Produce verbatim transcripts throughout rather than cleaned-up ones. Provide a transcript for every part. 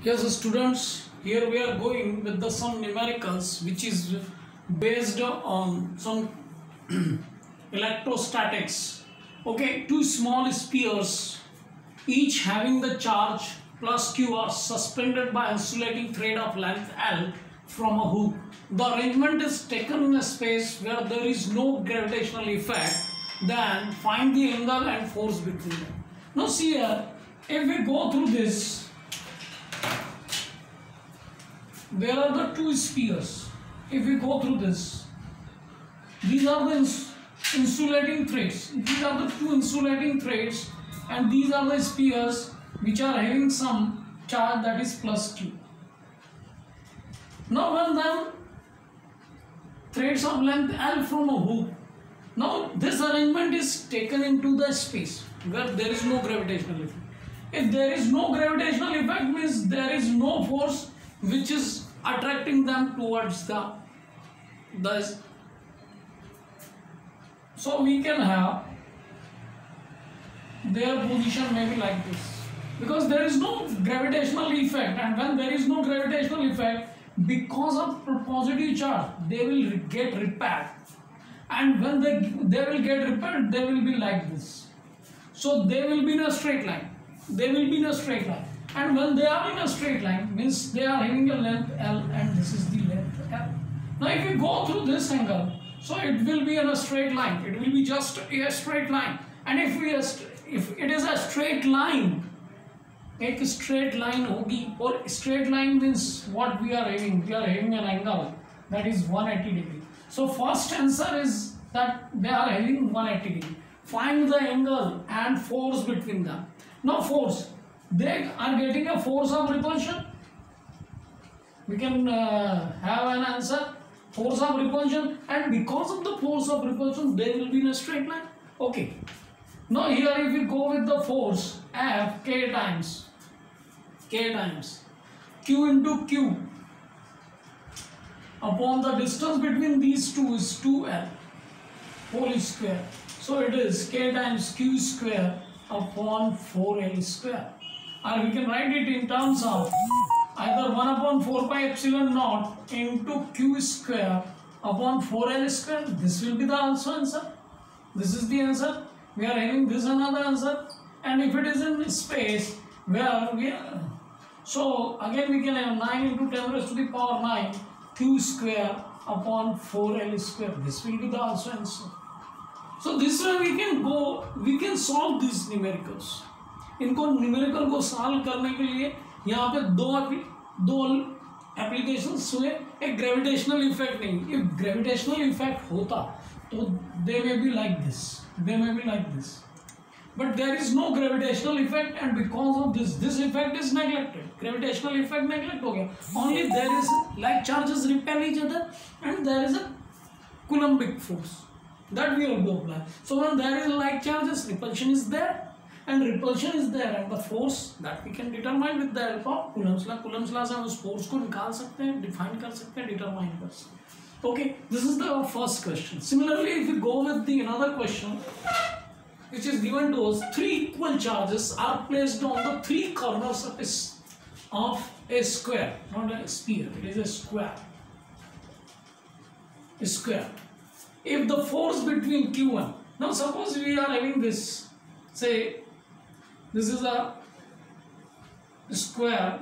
Yes, students, here we are going with the some numericals which is based on some electrostatics. Okay, two small spheres, each having the charge plus Q are suspended by insulating thread of length L from a hook. The arrangement is taken in a space where there is no gravitational effect. Then find the angle and force between them. Now see here, if we go through this, there are the two spheres. If we go through this, these are the ins insulating threads. These are the two insulating threads, and these are the spheres which are having some charge that is plus Q. Now when them threads of length L from a hook, now this arrangement is taken into the space where there is no gravitational effect. If there is no gravitational effect, means there is no force which is attracting them towards the the so we can have their position maybe like this, because there is no gravitational effect, and when there is no gravitational effect, because of positive charge they will get repelled, and when they they will get repelled, they will be like this. So they will be in a straight line. They will be in a straight line. And when they are in a straight line, means they are having a length L, and this is the length L. Now if we go through this angle, so it will be in a straight line. It will be just a straight line. And if we if it is a straight line, एक straight line होगी, और straight line means what we are having? We are having an angle that is one hundred eighty degree. So first answer is that they are having one hundred eighty degree. Find the angle and force between them. Now force, they are getting a force of repulsion. We can uh, have an answer, force of repulsion, and because of the force of repulsion they will be in a straight line. Okay, now here if we go with the force F, K times K times Q into Q upon the distance between these two is two L whole square. So it is K times Q square upon four L square. Or we can write it in terms of either one upon four pi epsilon naught into Q square upon four L square. This will be the also answer. This is the answer. We are having this another answer. And if it is in space where we are, so again we can have nine into ten raised to the power nine Q square upon four L square. This will be the also answer. So this way we can go, we can solve these numericals. इनको numerical को solve करने के लिए यहाँ पे दो दो applications हुए. एक ग्रेविटेशनल इफेक्ट नहीं. इफ ग्रेविटेशनल इफेक्ट होता तो they may be like this, they may be like this, but there is no gravitational effect, and because of this this effect is neglected. Gravitational effect neglect हो गया. Only there is like charges repel each other, and there is a coulombic force that we have to apply. So when there is like charges, repulsion is there, and repulsion is there, and the force that we can determine with the help of Coulomb's law. Coulomb's law से हम उस force को निकाल सकते हैं, define कर सकते हैं, determine कर सकते हैं. Okay, this is the first question. Similarly, if we go with the another question, which is given to us, three equal charges are placed on the three corners of a of a square, not a sphere. It is a square. A square. If the force between Q one, now suppose we are having this, say this is a square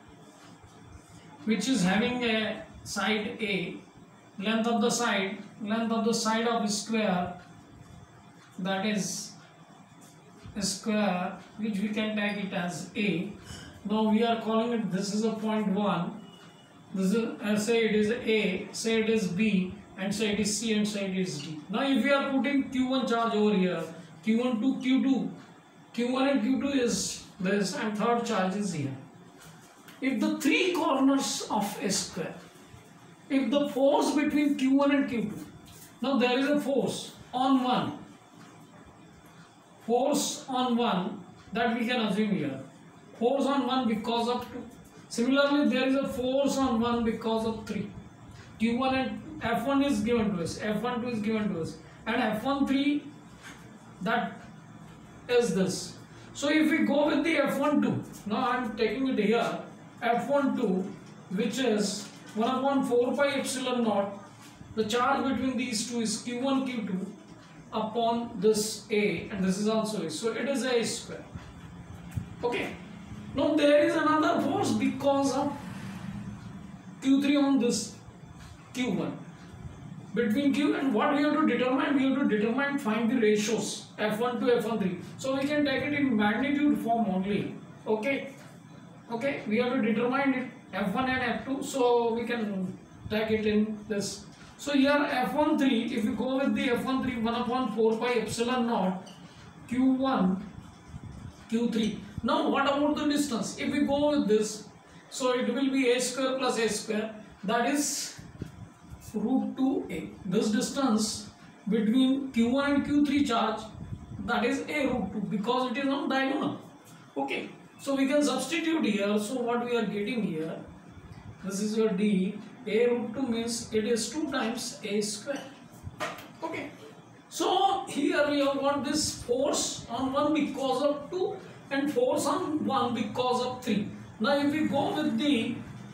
which is having a side A, length of the side, length of the side of a square, that is a square which we can take it as A. Now we are calling it, this is a point one, this is, uh, say it is A, say it is B, and say it is C, and say it is D. Now if we are putting Q one charge over here, Q one to Q two, Q one and Q two is this, and third charge is here. If the three corners of a square, if the force between Q one and Q two, now there is a force on one, force on one that we can assume here, force on one because of two. Similarly, there is a force on one because of three. Q one and F one is given to us, F one two is given to us, and F one three, that is this. So if we go with the F one two, now I am taking it here, F one two, which is one upon four pi epsilon naught. The charge between these two is Q one Q two upon this A, and this is also A, so it is A square. Okay, now there is another force because of Q three on this Q one between Q, and what we have to determine, we have to determine find the ratios F one to F one three, so we can take it in magnitude form only. Okay, okay, we have to determine it F one and F two, so we can take it in this. So here F one three, if you go with the F one three, one upon four pi epsilon naught Q one Q three. Now what about the distance? If we go with this, so it will be A square plus A square, that is root two A. This distance between Q one and Q three charge, that is A root two, because it is on diagonal. Okay, so we can substitute here. So what we are getting here, this is your D. A root two means it is two times A square. Okay, so here we have got this force on one because of two and force on one because of three. Now if we go with the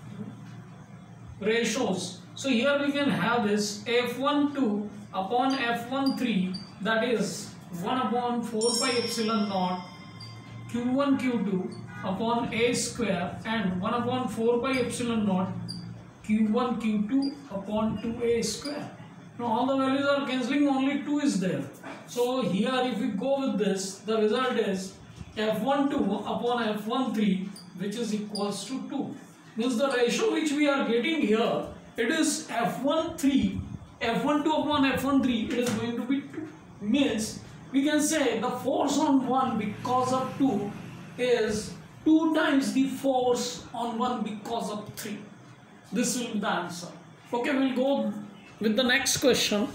ratios, so here we can have this F one two upon F one three, that is one upon four pi epsilon naught Q one Q two upon A square, and one upon four pi epsilon naught Q one Q two upon two A square. Now all the values are cancelling, only two is there. So here if we go with this, the result is F one two upon F one three, which is equals to two. Means the ratio which we are getting here, it is F one three, F one two upon F one three, it is going to be two. Means we can say the force on one because of two is two times the force on one because of three. This will be the answer. Okay, we'll go with the next question.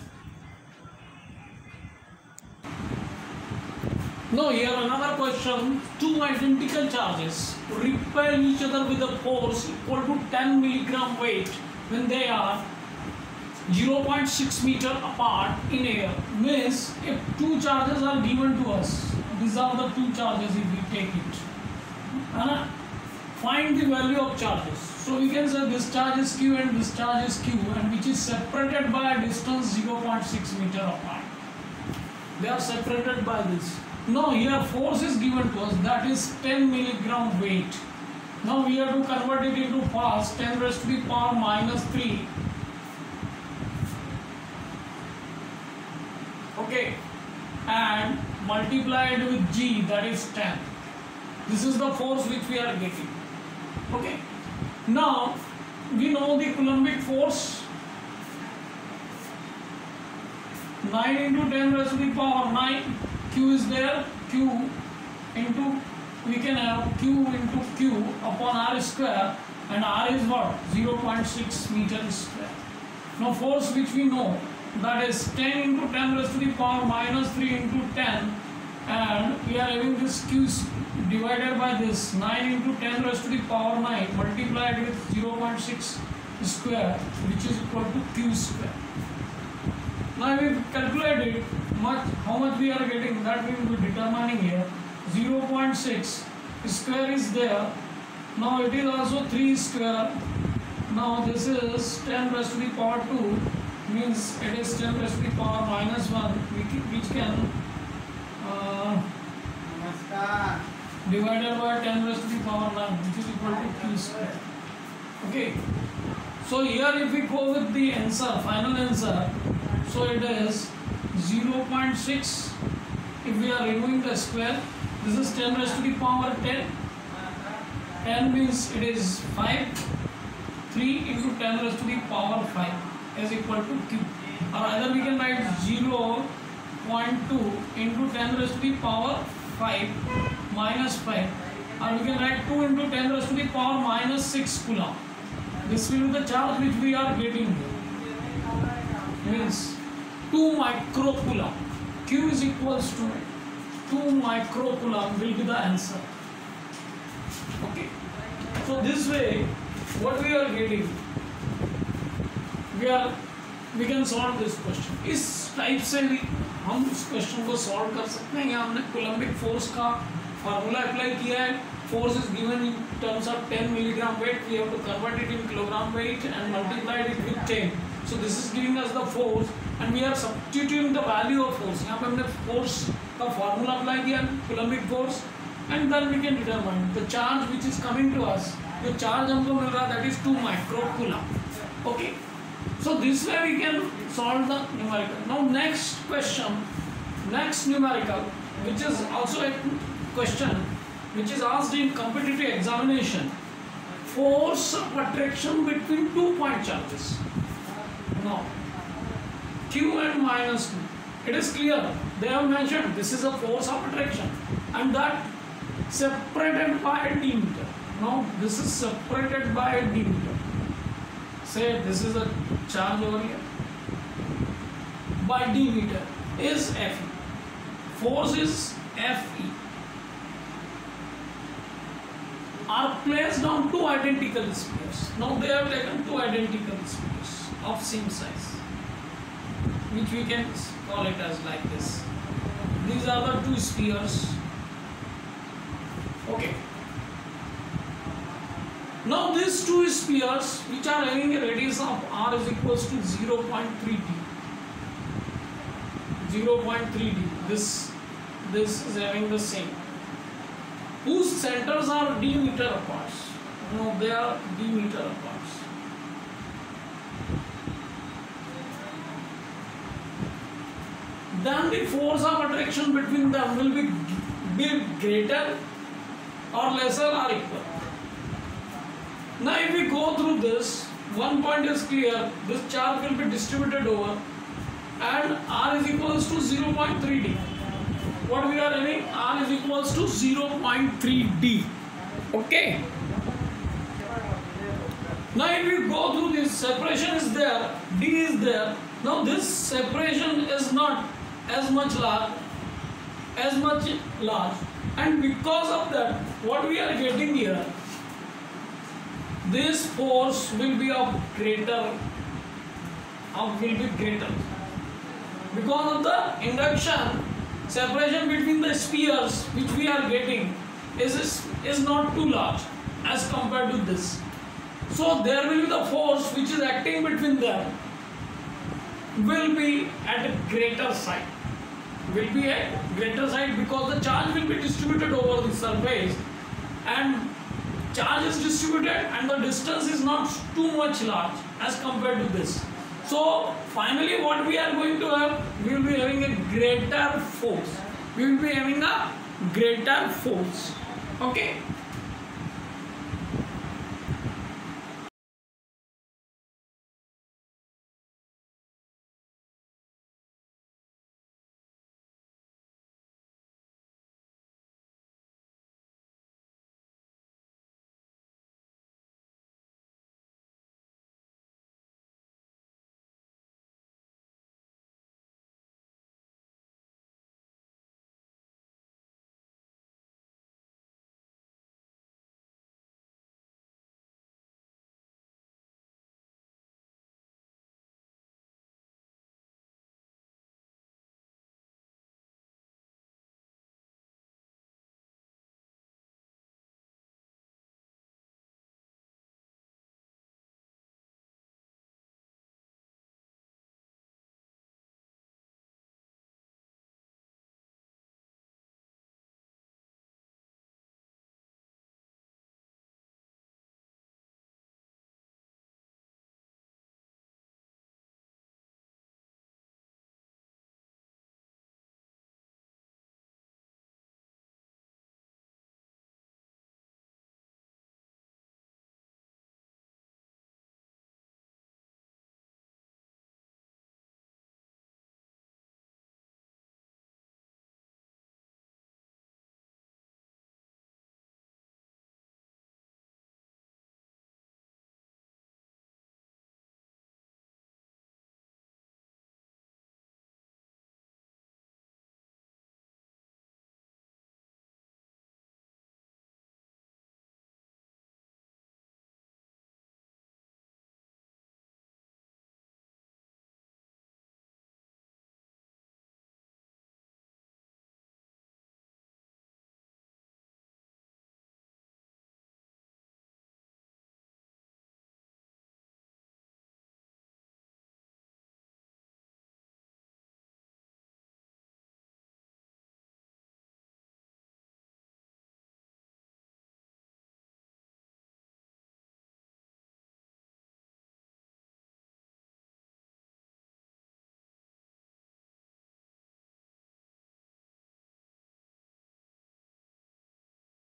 Now here another question. Two identical charges repel each other with a force equal to ten milligram weight when they are zero point six meter apart in air. Means if two charges are given to us, these are the two charges if we take it. And find the value of charges. So we can say this charge is Q and this charge is Q, and which is separated by a distance zero point six meter apart. They are separated by this. Now here force is given to us, that is ten milligram weight. Now we have to convert it into mass, ten raised to the power minus three. Okay, and multiplied with G, that is ten. This is the force which we are getting. Okay, now we know the Coulombic force, nine into ten raised to the power nine. Q is there, Q into, we can have Q into Q upon R square, and R is what? zero point six meter square. Now force which we know, that is ten into ten raised to the power minus three into ten, and we are having this Q divided by this nine into ten raised to the power nine multiplied with zero point six square, which is equal to Q square. Now we calculate it, much, how much we are getting, that we will be determining here. zero point six square is there. Now it is also three square. Now this is ten raised to the power two, means it is ten raised to the power minus one, which can uh, divided by ten raised to the power nine, which is equal to Q square. Okay. So here if we go with the answer, final answer, so it is zero point six. If we are removing the square, this is ten raised to the power ten. ten means it is five. three into ten raised to the power five is equal to Q. Or either we can write zero point two into ten raised to the power five minus five. Or we can write two into ten raised to the power minus six coulomb. This will be the charge which we are getting here. Means two microcoulomb. Q is equals to two microcoulomb will be the answer. Okay. So this way, what we are getting, we are we can solve this question. इस type से भी हम इस question को solve कर सकते हैं. यहाँ हमने कोलम्बिक फोर्स का फार्मूला अप्लाई किया है, force is given in terms of ten milligram weight, we have to convert it in kilogram weight and multiply it with ten. So this is giving us the force and we are substituting the value of force. यहाँ पे हमने force का formula apply किया, Coulombic force, and then we can determine the charge which is coming to us. जो charge हमको मिल रहा है that is two microcoulomb. Okay. So this way we can solve the numerical. Now next question, next numerical, which is also a question which is asked in competitive examination. Force of attraction between two point charges. Now Q and minus Q. It is clear. They have mentioned this is a force of attraction and that separated by a d meter. Now this is separated by a d meter. Say this is a charge over here by d meter is Fe. Force is Fe. Are placed on two identical spheres. Now they have taken two identical spheres of same size, which we can call it as like this. These are the two spheres. Okay. Now these two spheres which are having a radius of r is equals to zero point three d. zero point three d. This this is having the same. Whose centers are d meter apart. No, they are d meter apart. Then the force of attraction between them will be, be greater or lesser or equal. Now if we go through this, one point is clear, this charge will be distributed over and r is equals to zero point three d. What we are having? R is equals to zero point three d. Okay. Now if we go through this, separation is there, d is there. Now this separation is not as much large, as much large, and because of that, what we are getting here, this force will be of greater, of will be greater. Because of the induction, separation between the spheres which we are getting is, is, is not too large as compared to this. So there will be the force which is acting between them will be at a greater side. Will be at greater side because the charge will be distributed over the surface and charge is distributed and the distance is not too much large as compared to this. So finally what we are going to have, we will be having a greater force. We will be having a greater force. Okay.